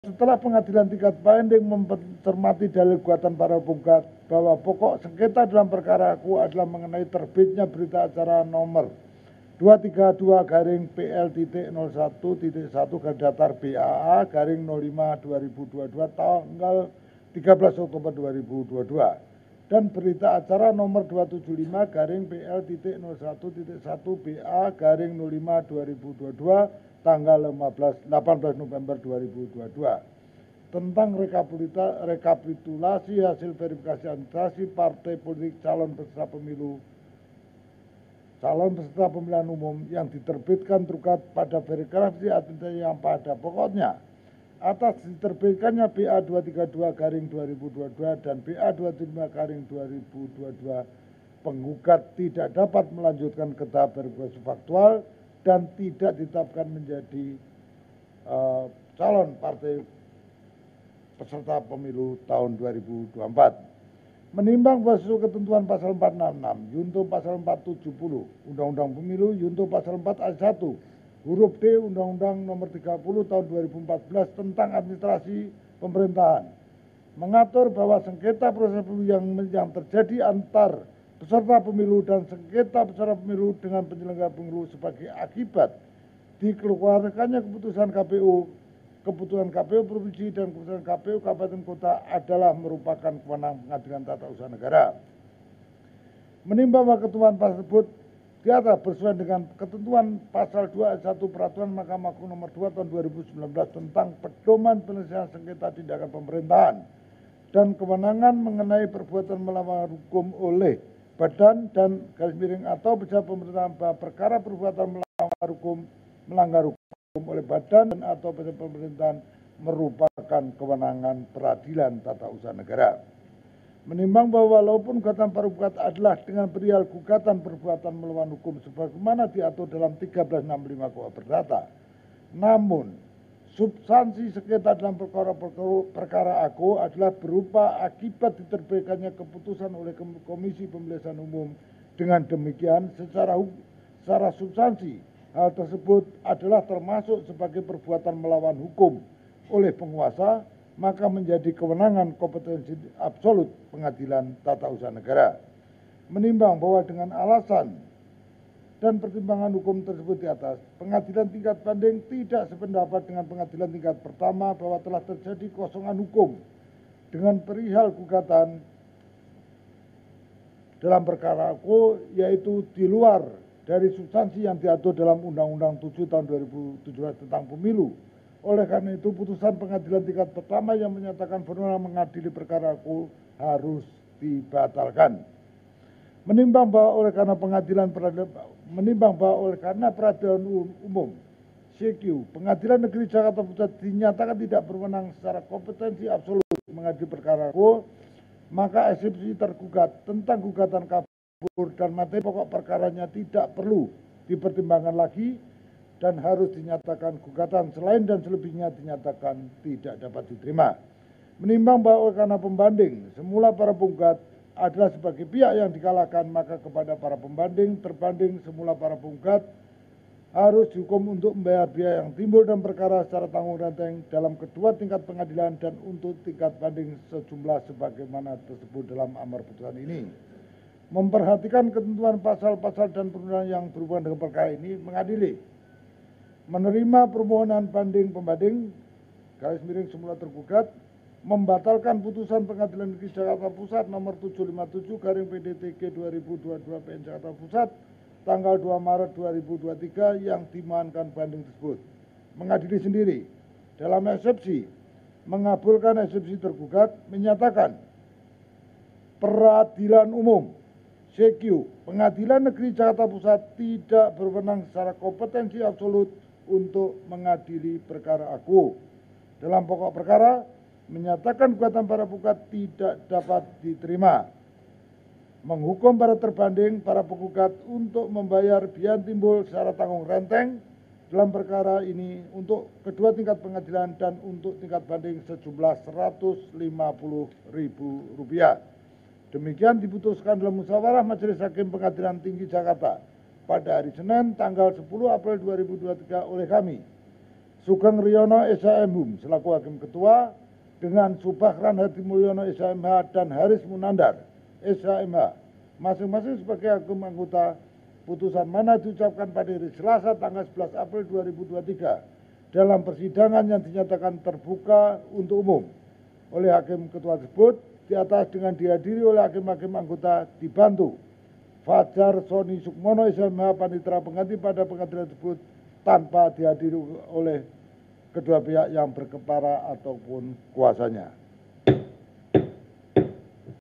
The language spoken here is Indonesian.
setelah pengadilan tingkat banding mencermati dalil gugatan para penggugat bahwa pokok sengketa dalam perkara aku adalah mengenai terbitnya berita acara nomor 232-PL.01.1/BAA/05/2022 tanggal 13 Oktober 2022 dan berita acara nomor 275-PL.01.1/BA/05/2022 tanggal 18 November 2022 tentang rekapitulasi hasil verifikasi administrasi partai politik calon peserta pemilihan umum yang diterbitkan tergugat pada verifikasi administrasi yang pada pokoknya atas diterbitkannya BA 232/2022 dan BA 275/2022 penggugat tidak dapat melanjutkan ke tahap verifikasi faktual dan tidak ditetapkan menjadi calon partai peserta pemilu tahun 2024. Menimbang bahwa sesuai ketentuan pasal 466, Yunto pasal 470, Undang-Undang Pemilu, Yunto pasal 4 ayat 1, huruf D Undang-Undang nomor 30 tahun 2014 tentang administrasi pemerintahan, mengatur bahwa sengketa proses pemilu yang terjadi antar peserta pemilu dan sengketa peserta pemilu dengan penyelenggara pemilu sebagai akibat dikeluarkannya keputusan KPU provinsi dan keputusan KPU kabupaten kota adalah merupakan kewenangan pengadilan tata usaha negara. Menimbang bahwa ketentuan pasal tersebut di atas bersesuaian dengan ketentuan pasal 2 ayat 1 Peraturan Mahkamah Agung nomor 2 tahun 2019 tentang pedoman penyelesaian sengketa tindakan pemerintahan dan kewenangan mengenai perbuatan melawan hukum oleh badan dan garis miring atau pejabat pemerintahan bahwa perkara perbuatan melanggar hukum oleh badan dan atau pejabat pemerintahan merupakan kewenangan peradilan tata usaha negara. Menimbang bahwa walaupun gugatan para penggugat adalah dengan perihal gugatan perbuatan melawan hukum sebagaimana diatur dalam 1365 KUH Perdata, namun substansi sengketa dalam perkara aku adalah berupa akibat diterbitkannya keputusan oleh Komisi Pemilihan Umum. Dengan demikian, secara substansi, hal tersebut adalah termasuk sebagai perbuatan melawan hukum oleh penguasa, maka menjadi kewenangan kompetensi absolut pengadilan tata usaha negara. Menimbang bahwa dengan alasan dan pertimbangan hukum tersebut di atas, pengadilan tingkat banding tidak sependapat dengan pengadilan tingkat pertama bahwa telah terjadi kosongan hukum dengan perihal gugatan dalam perkara aku, yaitu di luar dari substansi yang diatur dalam Undang-Undang 7 tahun 2017 tentang pemilu. Oleh karena itu, putusan pengadilan tingkat pertama yang menyatakan berwenang mengadili perkara aku harus dibatalkan. Menimbang bahwa oleh karena peradilan umum CQ Pengadilan Negeri Jakarta Pusat dinyatakan tidak berwenang secara kompetensi absolut mengadili perkara aku, maka eksepsi tergugat tentang gugatan kabur dan materi pokok perkaranya tidak perlu dipertimbangkan lagi dan harus dinyatakan gugatan selain dan selebihnya dinyatakan tidak dapat diterima. Menimbang bahwa oleh karena pembanding semula para penggugat adalah sebagai pihak yang dikalahkan, maka kepada para pembanding terbanding semula para penggugat harus dihukum untuk membayar biaya yang timbul dalam perkara secara tanggung renteng dalam kedua tingkat pengadilan dan untuk tingkat banding sejumlah sebagaimana tersebut dalam amar putusan ini. Memperhatikan ketentuan pasal-pasal dan perundangan yang berhubungan dengan perkara ini, mengadili menerima permohonan banding pembanding garis miring semula tergugat, membatalkan putusan Pengadilan Negeri Jakarta Pusat nomor 757/PDTG 2022 PN Jakarta Pusat tanggal 2 Maret 2023 yang dimohonkan banding tersebut. Mengadili sendiri dalam eksepsi, mengabulkan eksepsi tergugat, menyatakan peradilan umum CQ Pengadilan Negeri Jakarta Pusat tidak berwenang secara kompetensi absolut untuk mengadili perkara aku. Dalam pokok perkara, menyatakan gugatan para penggugat tidak dapat diterima, menghukum para terbanding para penggugat untuk membayar biaya timbul secara tanggung renteng dalam perkara ini untuk kedua tingkat pengadilan dan untuk tingkat banding sejumlah Rp150.000. Demikian diputuskan dalam musyawarah Majelis Hakim Pengadilan Tinggi Jakarta pada hari Senin tanggal 10 April 2023 oleh kami. Sugeng Riyono SHM selaku Hakim Ketua, dengan Subakran Hadi Mulyono SHMH dan Haris Munandar SHMH masing-masing sebagai hakim anggota. Putusan mana diucapkan pada hari Selasa tanggal 11 April 2023 dalam persidangan yang dinyatakan terbuka untuk umum oleh Hakim Ketua tersebut di atas dengan dihadiri oleh hakim-hakim anggota dibantu Fajar Soni Sukmono SHMH Panitera Pengganti pada pengadilan tersebut tanpa dihadiri oleh kedua pihak yang berkepara ataupun kuasanya.